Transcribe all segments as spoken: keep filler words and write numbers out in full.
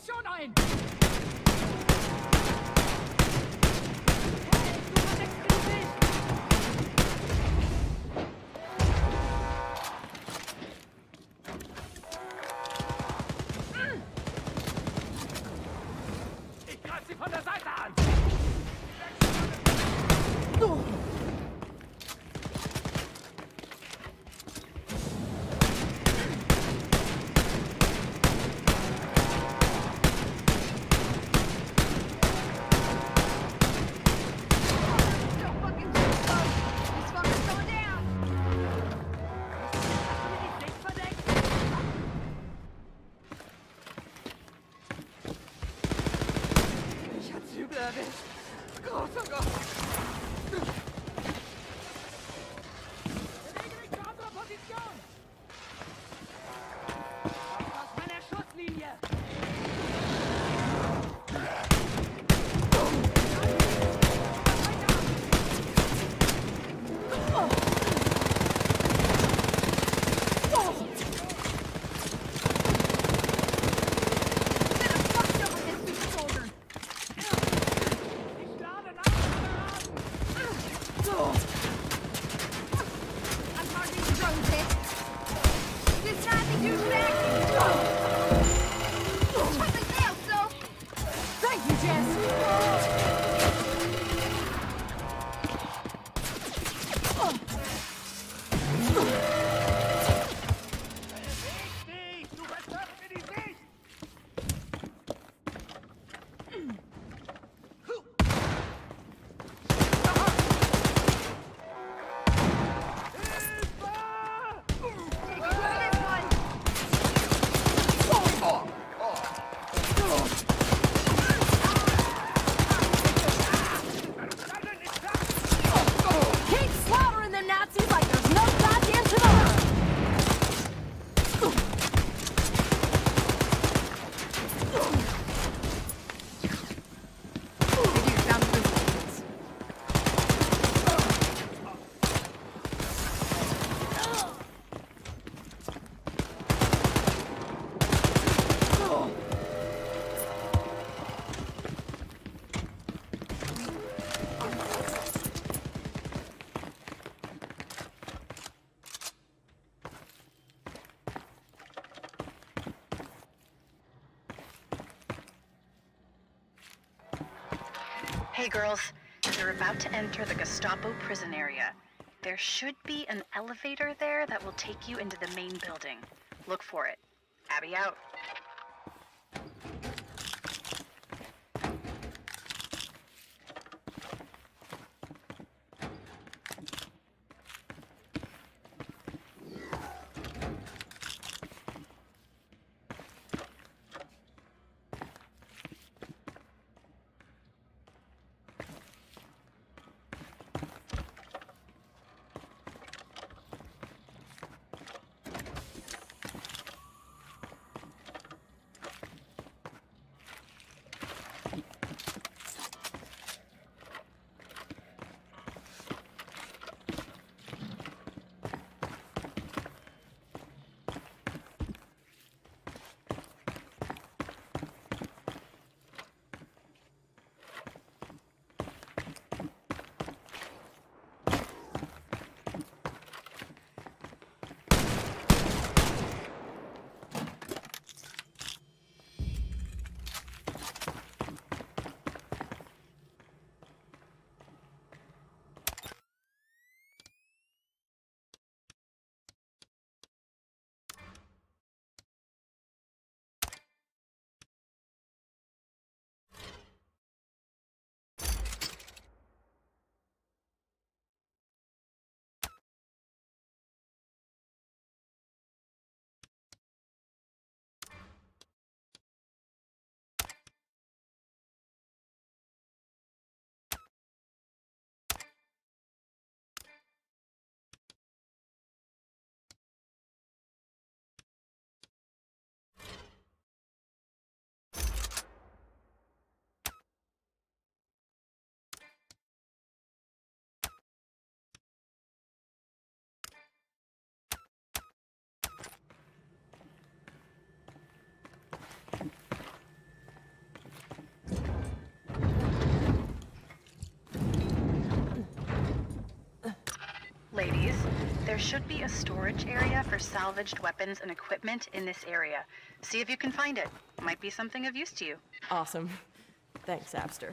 schon ein! Ich greife sie von der Seite an! Großer Gott! Bewege dich zu unserer Position! Aus meiner Schusslinie! Hey girls, you're about to enter the Gestapo prison area. There should be an elevator there that will take you into the main building. Look for it. Abby out. There should be a storage area for salvaged weapons and equipment in this area. See if you can find it. Might be something of use to you. Awesome. Thanks, Abster.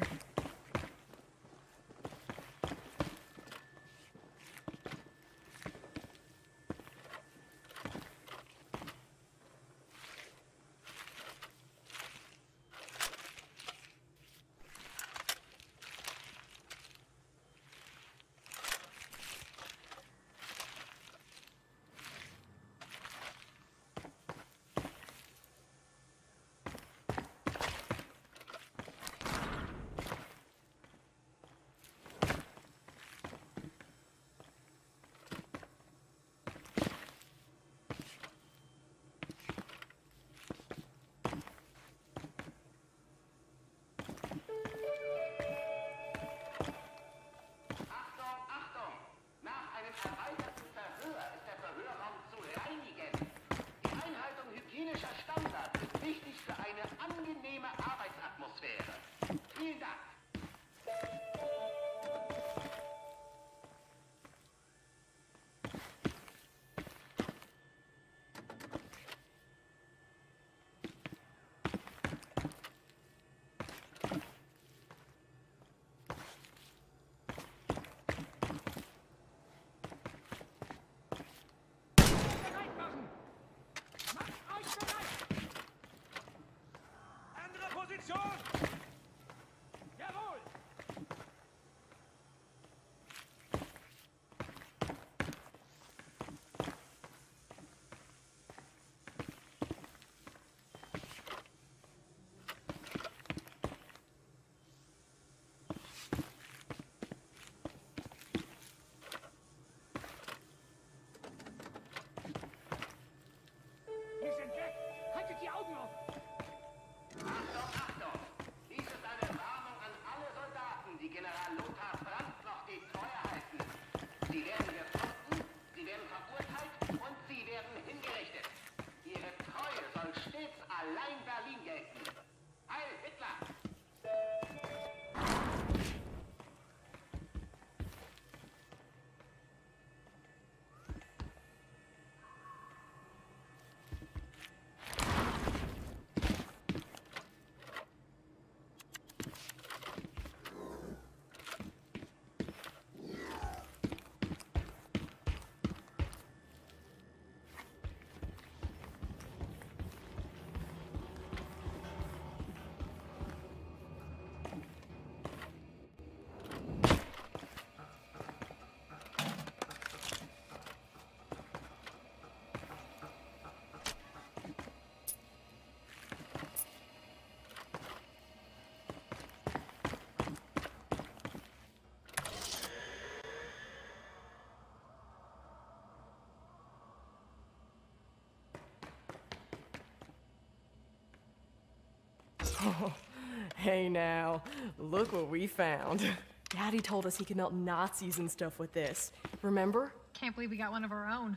Oh, hey now, look what we found. Daddy told us he could melt Nazis and stuff with this. Remember? Can't believe we got one of our own.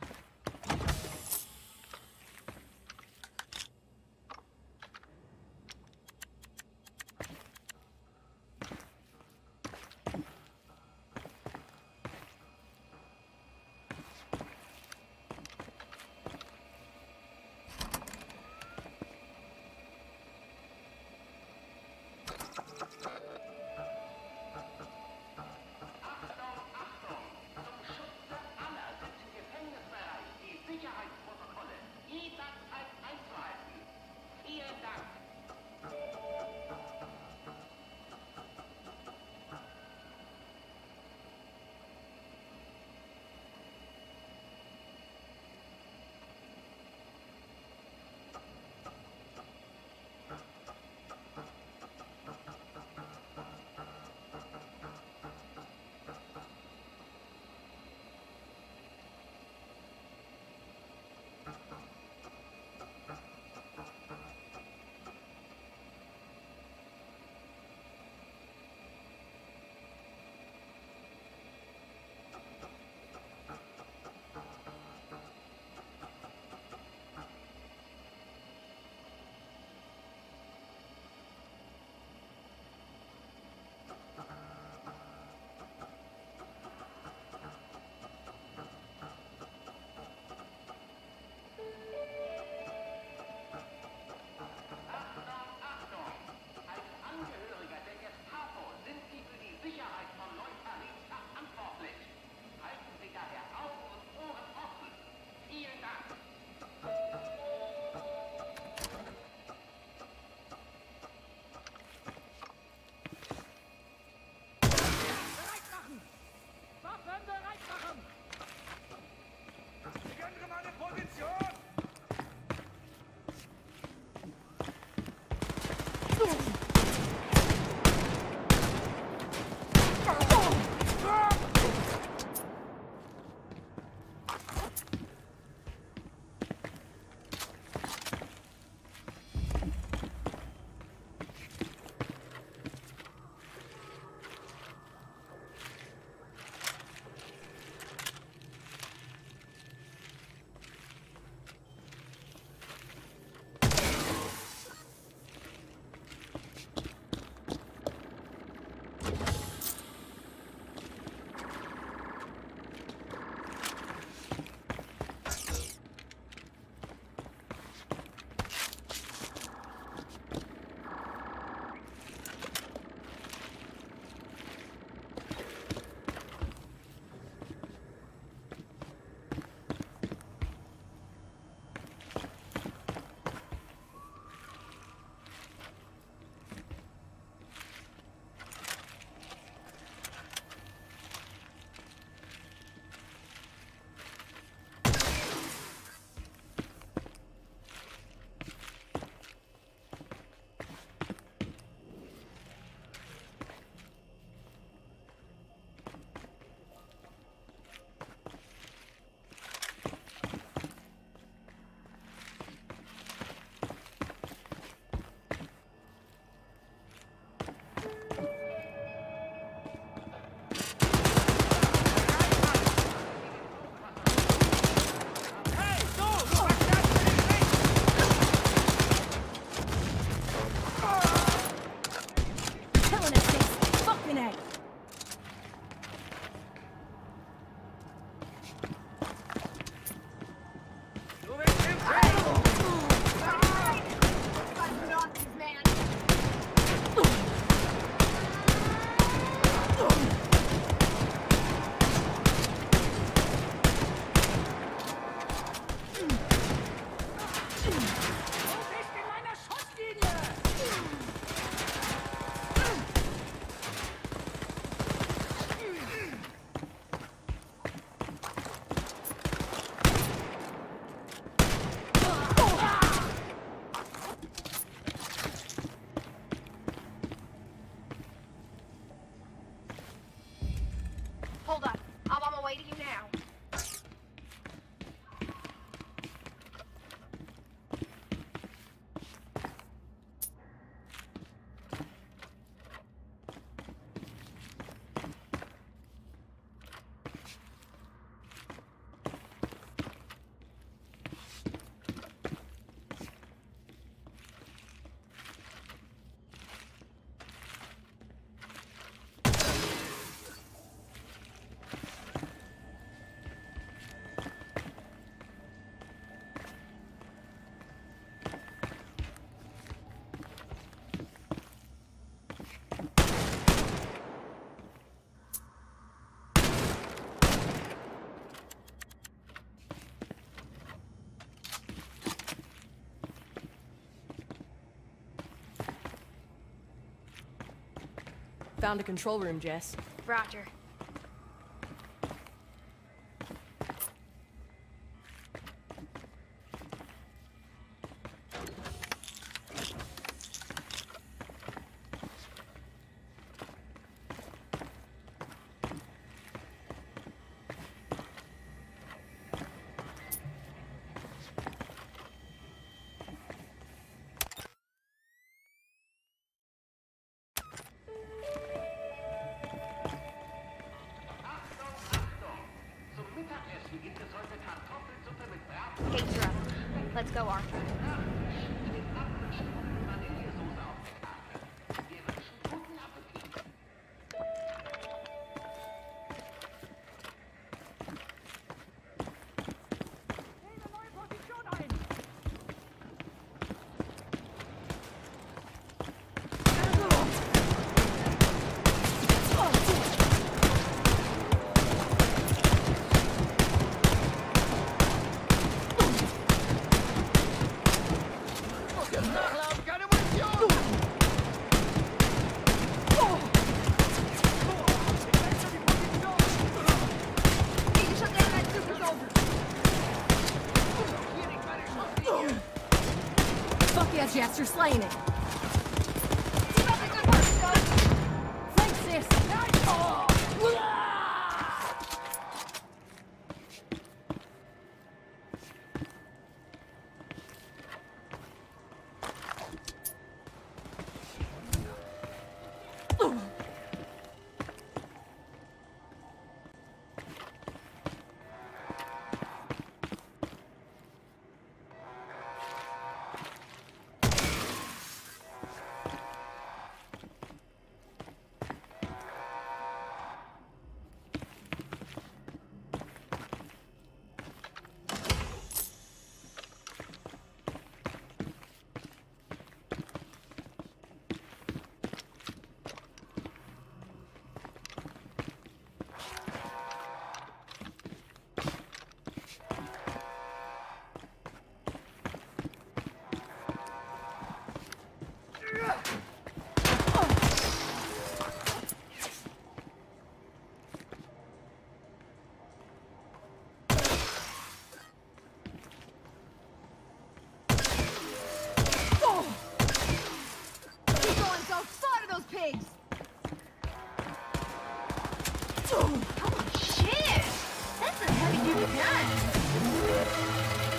Found a control room, Jess. Roger. Gates are up. Let's go, Arthur. Nehme neue Position ein! Nachladen, keine Munition! Need to shut down that super soldier. Hier nicht meine Schusslinie! Fuck yeah, Jess, you're slaying it. Keep up the good work, Scott. Thanks, sis. Keep going, go. Slaughter those pigs. Holy shit! That's a heavy-duty gun!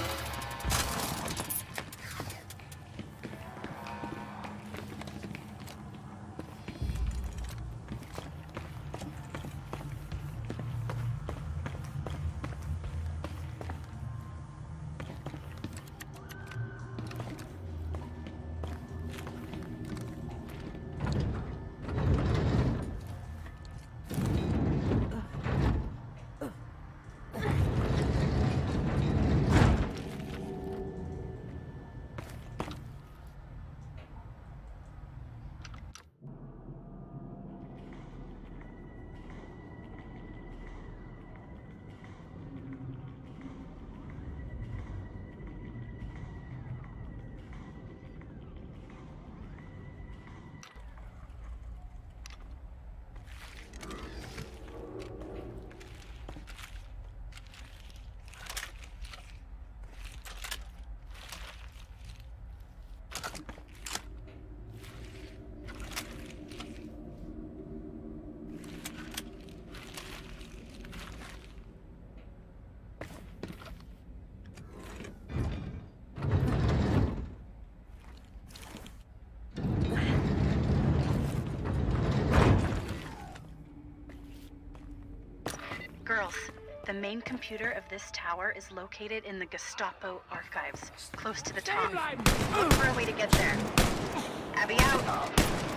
Girls, the main computer of this tower is located in the Gestapo archives, close to the top. Look for a way to get there. Abby out.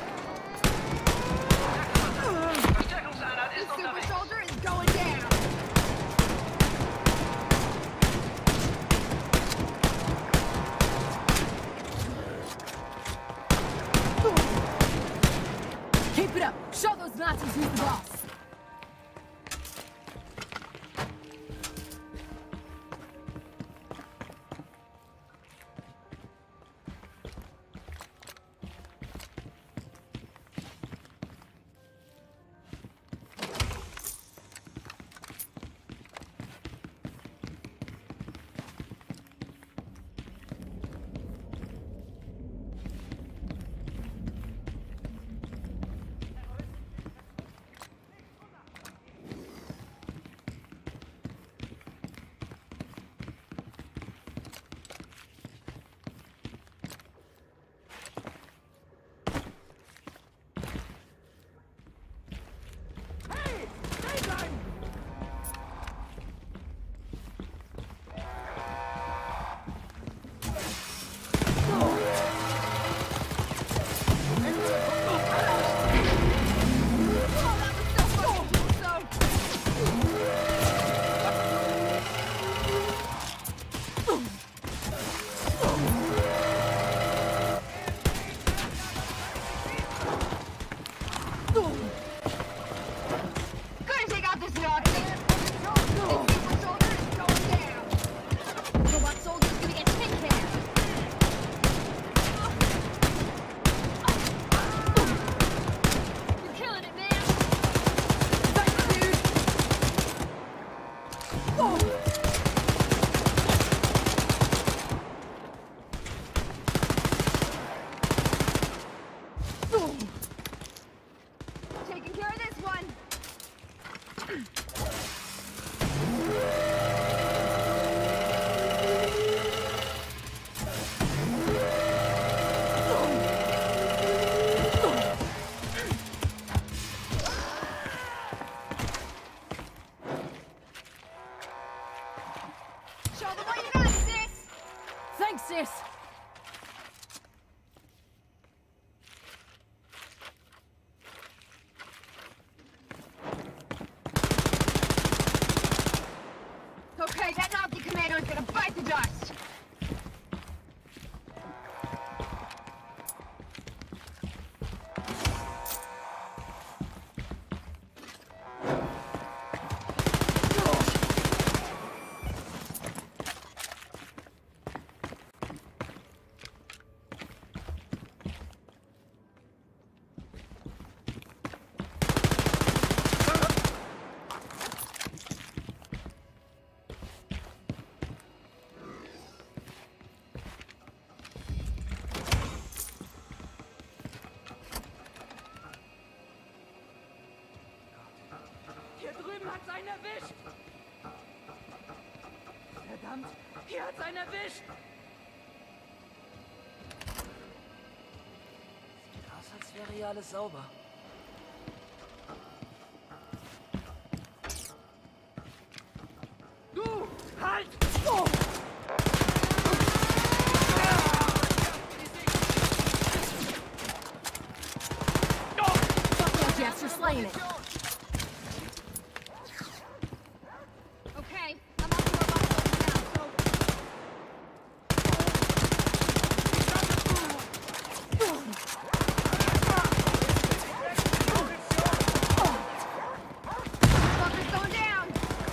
Verstärkungseinheit The ist super unterwegs! soldier is going down. Keep it up. Show those Nazis who's the boss. Taking care of this one. Show them what you got, sis. Thanks, sis! Okay, that Nazi commando is gonna bite the dust. Hier drüben hat's einen erwischt! Verdammt, hier hat's einen erwischt! Sieht aus, als wäre hier alles sauber. Du! Halt! Yes, you're slaying it. Okay, I'm up to our buckles now, so... Fucker's going down!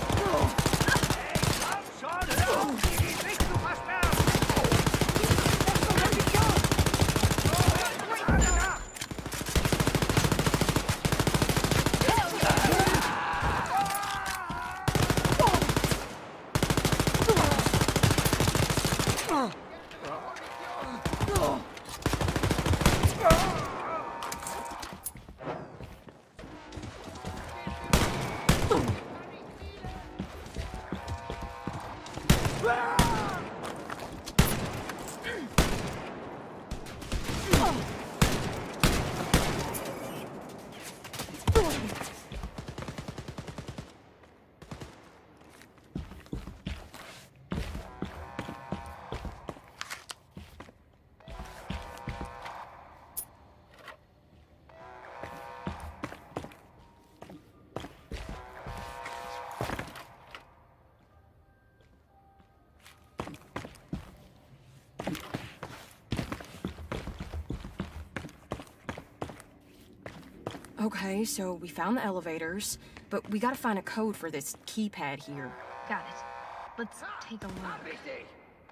Okay, so we found the elevators, but we gotta find a code for this keypad here. Got it. Let's take a look. Richtig!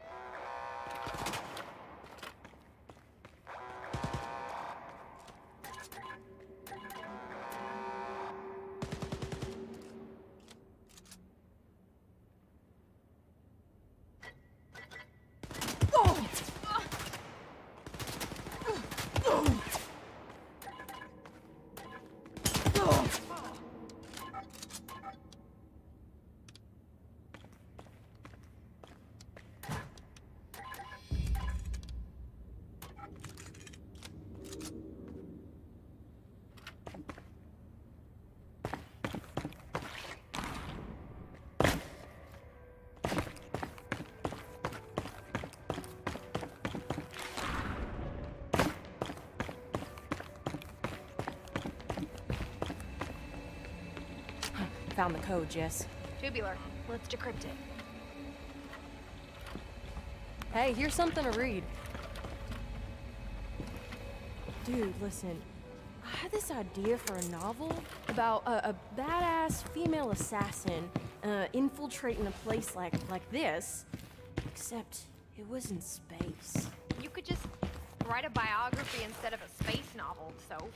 Found the code, Jess. Tubular. Let's decrypt it. Hey, here's something to read. Dude, listen. I had this idea for a novel about a, a badass female assassin uh, infiltrating a place like like this, except it was in space. You could just write a biography instead of a space novel, Soph.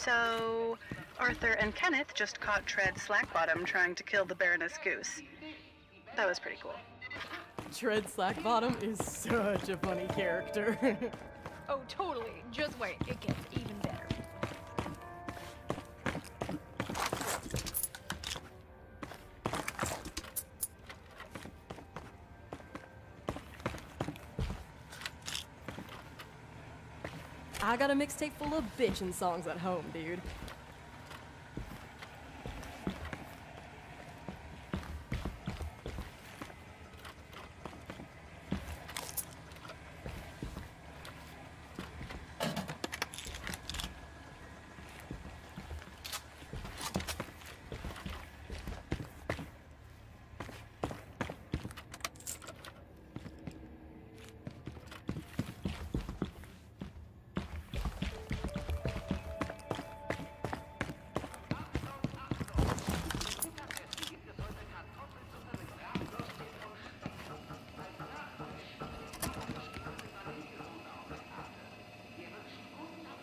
So, Arthur and Kenneth just caught Tread Slackbottom trying to kill the Baroness Goose. That was pretty cool. Tread Slackbottom is such a funny character. Oh, totally. Just wait, it gets even better. I got a mixtape full of bitchin' songs at home, dude.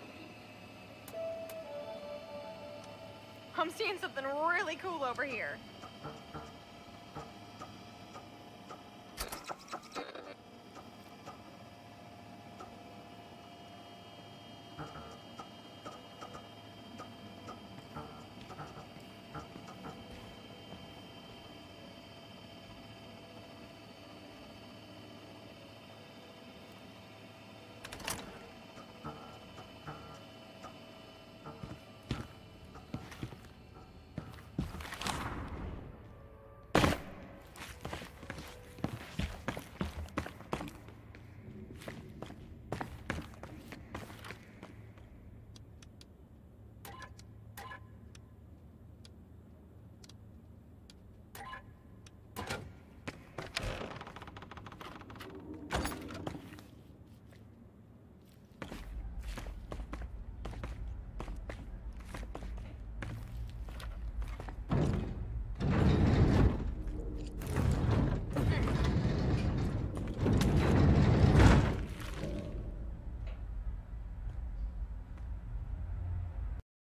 I'm seeing something really cool over here.